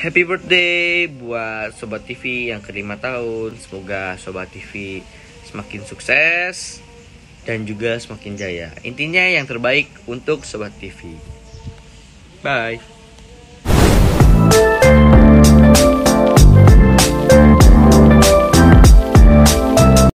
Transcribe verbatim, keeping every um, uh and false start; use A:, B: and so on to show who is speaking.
A: happy birthday buat Sobat T V yang kelima tahun. Semoga Sobat T V semakin sukses dan juga semakin jaya. Intinya yang terbaik untuk Sobat T V. Bye.